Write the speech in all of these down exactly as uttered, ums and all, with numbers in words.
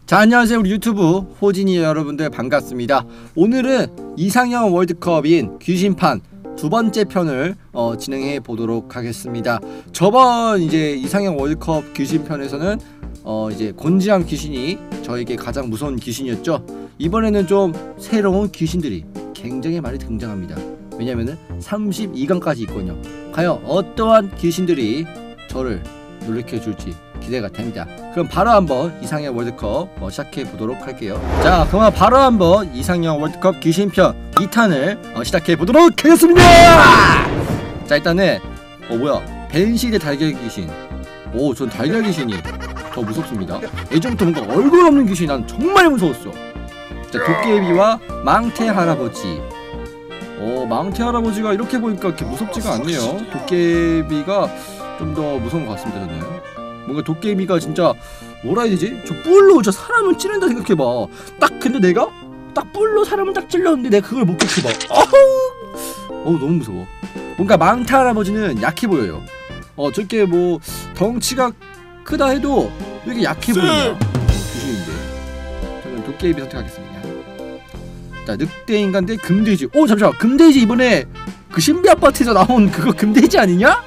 자, 안녕하세요. 우리 유튜브 호진이 여러분들 반갑습니다. 오늘은 이상형 월드컵인 귀신판 두 번째 편을 어, 진행해 보도록 하겠습니다. 저번 이제 이상형 월드컵 귀신편에서는 어, 이제 곤지암 귀신이 저에게 가장 무서운 귀신이었죠. 이번에는 좀 새로운 귀신들이 굉장히 많이 등장합니다. 왜냐면은 삼십이 강까지 있거든요. 과연 어떠한 귀신들이 저를 놀래켜 줄지 기대가 됩니다. 그럼 바로 한번 이상형 월드컵 어, 시작해 보도록 할게요. 자, 그럼 바로 한번 이상형 월드컵 귀신편 이 탄을 어, 시작해 보도록 하겠습니다. 자, 일단은 어 뭐야, 벤시대 달걀 귀신. 오, 전 달걀 귀신이 더 무섭습니다. 예전부터 뭔가 얼굴 없는 귀신이 난 정말 무서웠어. 자, 도깨비와 망태 할아버지. 오, 망태 할아버지가 이렇게 보니까 그렇게 무섭지가 않네요. 도깨비가 좀 더 무서운 것 같습니다. 저는 뭔가 도깨비가 진짜 뭐라 해야 되지? 저 뿔로 저 사람을 찌른다 생각해봐. 딱 근데 내가 딱 뿔로 사람을 딱 찔렀는데 내가 그걸 못 버텨봐. 어우, 어우 너무 무서워. 뭔가 망태 할아버지는 약해 보여요. 어, 저렇게 뭐 덩치가 크다 해도 왜 이렇게 약해 보이냐. 귀신인데 저는 도깨비 선택하겠습니다. 자, 늑대인간 대 금돼지. 오, 잠시만, 금돼지 이번에 그 신비 아파트에서 나온 그거 금돼지 아니냐?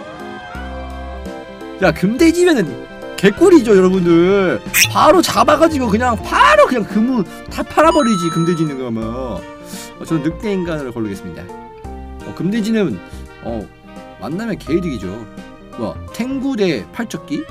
야, 금돼지면은 개꿀이죠 여러분들. 바로 잡아가지고 그냥 바로 그냥 금우 다 팔아버리지, 금돼지는. 그러면 어, 저는 늑대인간을 고르겠습니다. 어, 금돼지는 어 만나면 개이득이죠. 뭐야, 탱구 대 팔척기?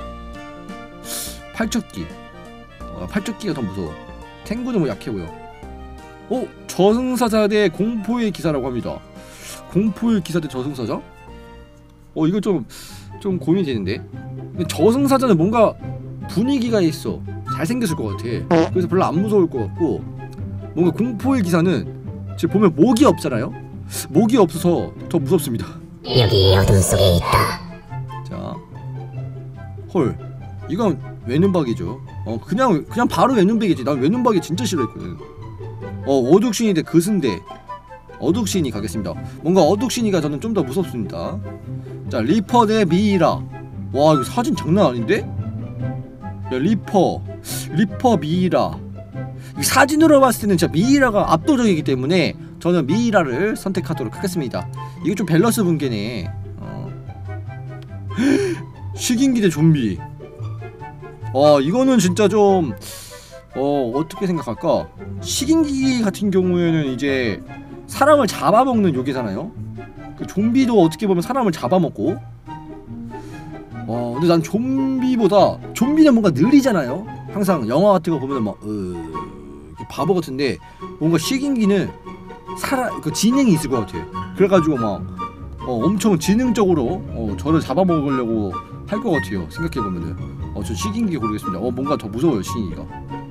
팔척기. 어, 팔척기가 더 무서워. 탱구는 뭐 약해 보여. 어? 저승사자 대 공포의 기사라고 합니다. 공포의 기사 대 저승사자? 어, 이거 좀 좀 고민이 되는데. 근데 저승사자는 뭔가 분위기가 있어. 잘생겼을 것 같아. 그래서 별로 안 무서울 것 같고, 뭔가 공포의 기사는 지금 보면 목이 없잖아요? 목이 없어서 더 무섭습니다. 여기 어둠 속에 있다. 자, 헐, 이건 외눈박이죠. 어, 그냥 그냥 바로 외눈박이지. 난 외눈박이 진짜 싫어했거든. 어, 어둑신이 대 그승대. 어둑신이 가겠습니다. 뭔가 어둑신이가 저는 좀 더 무섭습니다. 자, 리퍼 대 미이라. 와, 이거 사진 장난 아닌데? 야, 리퍼 리퍼 미이라. 사진으로 봤을 때는 진짜 미이라가 압도적이기 때문에 저는 미이라를 선택하도록 하겠습니다. 이거 좀 밸런스 붕괴네. 어. 식인기 대 좀비. 어, 이거는 진짜 좀 어, 어떻게 생각할까? 식인기 같은 경우에는 이제 사람을 잡아먹는 요괴잖아요? 그 좀비도 어떻게 보면 사람을 잡아먹고. 어, 근데 난 좀비보다, 좀비는 뭔가 느리잖아요? 항상 영화 같은 거 보면 막, 으, 바보 같은데, 뭔가 식인기는 살아, 그 지능이 있을 것 같아. 그래가지고 막, 어, 엄청 지능적으로, 어, 저를 잡아먹으려고 할 것 같아요. 생각해보면은. 어, 저 식인기 고르겠습니다. 어, 뭔가 더 무서워요, 식인기가.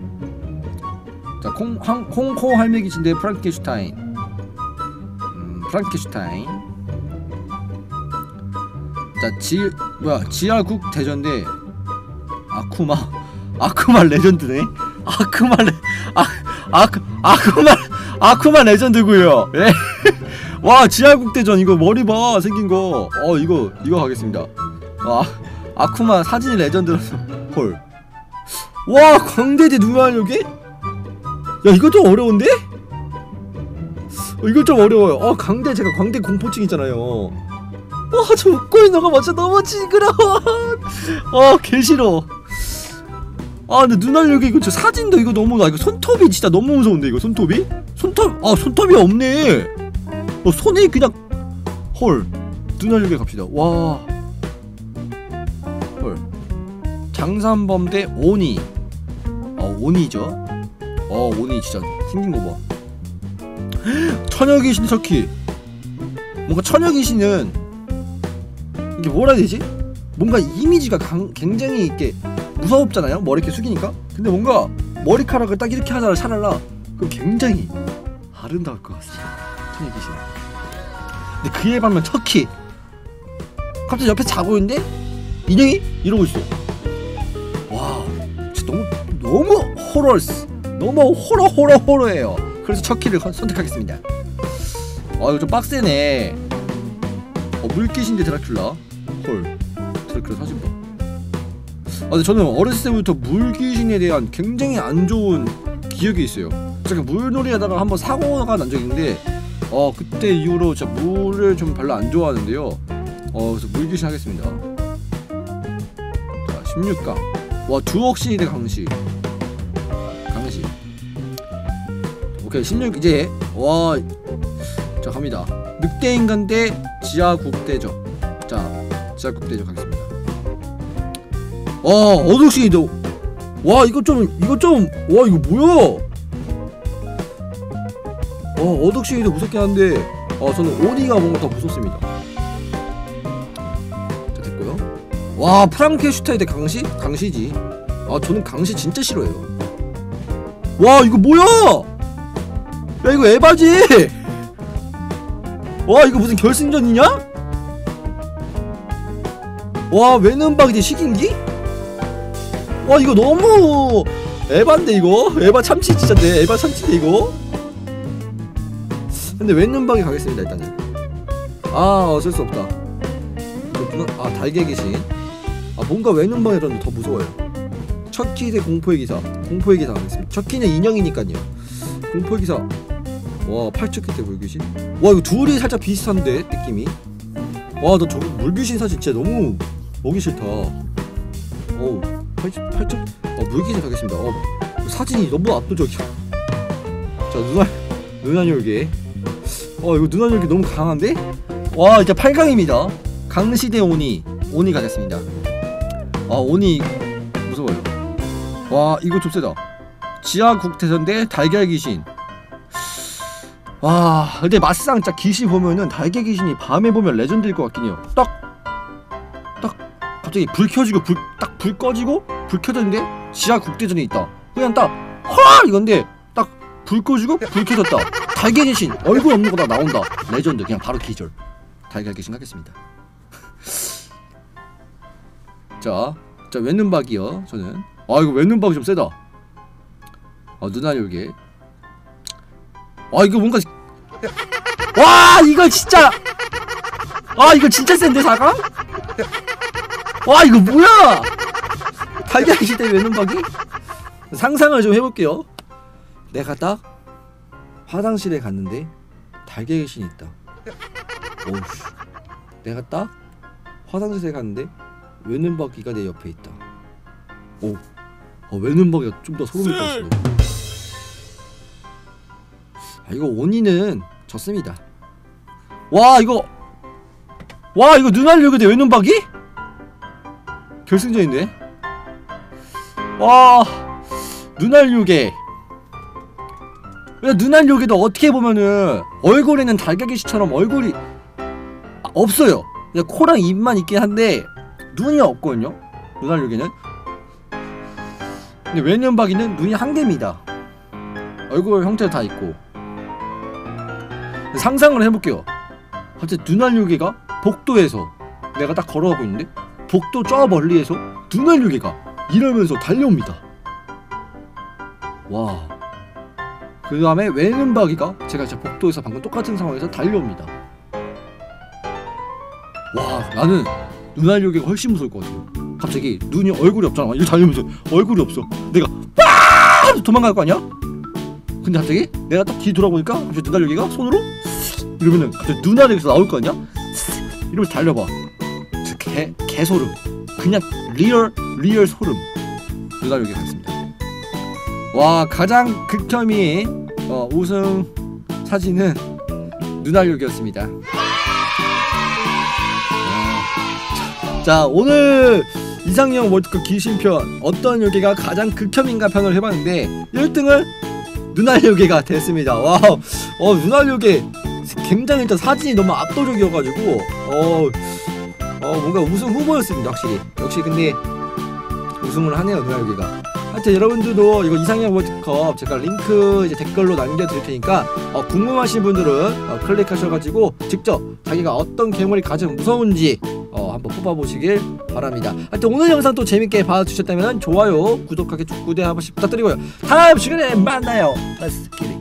자, 콩, 항, 콩코 할매기신 대 프랑켄슈타인. 음, 프랑켄슈타인. 자, 지, 뭐야, 지하국 대전 대 아쿠마. 아쿠마 레전드네? 아쿠마 레, 아, 아쿠, 아쿠마, 아쿠마 레전드구요. 예? 와, 지하국 대전 이거 머리 봐, 생긴 거. 어, 이거, 이거 가겠습니다. 아, 아쿠마 사진이 레전드라서. 헐. 와, 광대 대 누마요괴? 야, 이거 좀 어려운데? 어, 이거 좀 어려워요. 어, 광대, 제가 광대 공포증 있잖아요. 와, 저 웃고 있는 거 맞죠? 너무 징그러워. 아, 개 싫어. 아, 근데 눈알 여기 이거 저 사진도 이거 너무, 나 이거 손톱이 진짜 너무 무서운데, 이거 손톱이? 손톱, 아, 손톱이 없네. 어, 손이 그냥, 헐. 눈알 여기 갑시다. 와. 헐. 장산범 대 오니. 어, 오니죠. 어, 오니 진짜 생긴 거 봐. 처녀귀신 터키. 뭔가 처녀귀신은 이게 뭐라 해야 되지? 뭔가 이미지가 강, 굉장히 이렇게 무섭잖아요? 머리 이렇게 숙이니까? 근데 뭔가 머리카락을 딱 이렇게 하잖아, 샤랄라. 그럼 굉장히 아름다울 것 같습니다, 처녀귀신. 근데 그에 반면 터키, 갑자기 옆에 자고 있는데 인형이 이러고 있어. 와, 진짜 너무 너무 호러스, 너무 호러 호러 호러해요. 그래서 터키를 선택하겠습니다. 아, 이거 좀 빡세네. 어, 물귀신 대 드라큘라. 헐, 드라큘라 사진 봐. 아, 근데 저는 어렸을 때부터 물귀신에 대한 굉장히 안 좋은 기억이 있어요. 제가 물놀이 하다가 한번 사고가 난 적이 있는데 어 그때 이후로 진짜 물을 좀 별로 안 좋아하는데요. 어 그래서 물귀신 하겠습니다. 자 십육 강. 와 두억신이 대 강시. 강시. 오케이 십육 이제 와 자 갑니다. 늑대인간 대 지하국대죠. 자 지하국대죠 가겠습니다. 와 어둑신이도 와 이거 좀 이거 좀 와 이거 뭐야? 어 어둑신이도 무섭긴 한데 어 저는 오니가 뭔가 더 무섭습니다. 자 됐고요. 와 프랑켄슈타인 대 강시? 강시지. 아 저는 강시 진짜 싫어해요. 와 이거 뭐야? 야 이거 에바지. 와 이거 무슨 결승전이냐? 와 외눈박이지 식인기? 와 이거 너무 에반데 이거? 에바 참치 진짜인데 에바 참치인데 이거? 근데 왼눈박이 가겠습니다 일단은. 아 어쩔 수 없다. 아 달걀 귀신. 아 뭔가 왼눈박이 그런데 더 무서워요. 척키 대 공포의 기사. 공포의 기사 가겠습니다. 척키는 인형이니까요. 공포의 기사. 와 팔척키 대 물귀신. 와 이거 둘이 살짝 비슷한데 느낌이. 와 너 저거 물귀신 사진 진짜 너무 보기 싫다. 어우 팔척 팔척. 어 물귀신 가겠습니다. 어 사진이 너무 압도적이야. 자 누나 누나열기. 어 이거 누나열기 너무 강한데? 와 이제 팔 강입니다. 강시 대 오니. 오니 가겠습니다. 아 오니 무서워요. 와 이거 좀 세다. 지하국대전 대 달걀 귀신. 와 근데 막상 진짜 귀신 보면은 달걀 귀신이 밤에 보면 레전드일 것 같긴 해요. 딱 딱 갑자기 불 켜지고 불 딱 불 꺼지고 불 켜졌는데 지하국대전이 있다. 그냥 딱 헐 이건데 딱 불 꺼지고 불 켜졌다. 달걀 귀신 얼굴 없는 거다 나온다. 레전드 그냥 바로 기절. 달걀 귀신 가겠습니다. 자, 자 왼눈박이요 저는. 아 이거 왼눈박이 좀 세다. 아 누나 열개. 아 이거 뭔가 와 이거 진짜 아 이거 진짜 센데 사강? 와 이거 뭐야? 달걀 시대 왼눈박이? 상상을 좀 해볼게요. 내가 딱 화장실에 갔는데 달걀 귀신이 있다. 오우씨. 내가 딱 화장실에 갔는데 왼눈박이가 내 옆에 있다. 오, 어, 왼눈박이가 좀 더 소름이 돋았네. 아 이거 오니는 졌습니다. 와 이거 와 이거 눈알려게 돼 왼눈박이? 결승전인데. 와 눈알려게. 눈알려게도 어떻게 보면은 얼굴에는 달걀귀신처럼 얼굴이 아, 없어요. 그냥 코랑 입만 있긴 한데 눈이 없거든요. 눈알려게는. 근데 왼눈박이는 눈이 한 개입니다. 얼굴 형태도 다 있고. 상상을 해볼게요. 갑자기 눈알요괴가 복도에서 내가 딱 걸어가고 있는데 복도 저 멀리에서 눈알요괴가 이러면서 달려옵니다. 와. 그 다음에 왼눈박이가 제가 진짜 복도에서 방금 똑같은 상황에서 달려옵니다. 와 나는 눈알요괴가 훨씬 무서울 것 같아요. 갑자기 눈이 얼굴이 없잖아. 이거 달려오면서 얼굴이 없어. 내가 빠 도망갈 거 아니야? 근데 갑자기 내가 딱 뒤 돌아보니까 갑자기 눈알요괴가 손으로 이러면은 갑자기 눈알에서 나올 거 아니야? 이러면서 달려봐. 개 개소름. 그냥 리얼 리얼 소름. 눈알요괴 가겠습니다. 와 가장 극혐인 어, 우승 사진은 눈알요괴였습니다. 자, 자 오늘 이상형 월드컵 귀신편 어떤 요괴가 가장 극혐인가 편을 해봤는데 일 등을 눈알요괴가 됐습니다. 와우. 어 눈알요괴 굉장히 일단 사진이 너무 압도적이어가지고 어, 어 뭔가 우승 후보였습니다 확실히. 역시 근데 우승을 하네요 눈알요괴가. 하여튼 여러분들도 이거 이상형 월드컵 제가 링크 이제 댓글로 남겨드릴 테니까 어, 궁금하신 분들은 어, 클릭하셔가지고 직접 자기가 어떤 괴물이 가장 무서운지 어, 한번 뽑아보시길 바랍니다. 하여튼 오늘 영상 또 재밌게 봐주셨다면 좋아요 구독하기 구독 한 번씩 부탁드리고요. 다음 시간에 만나요. Let's get it.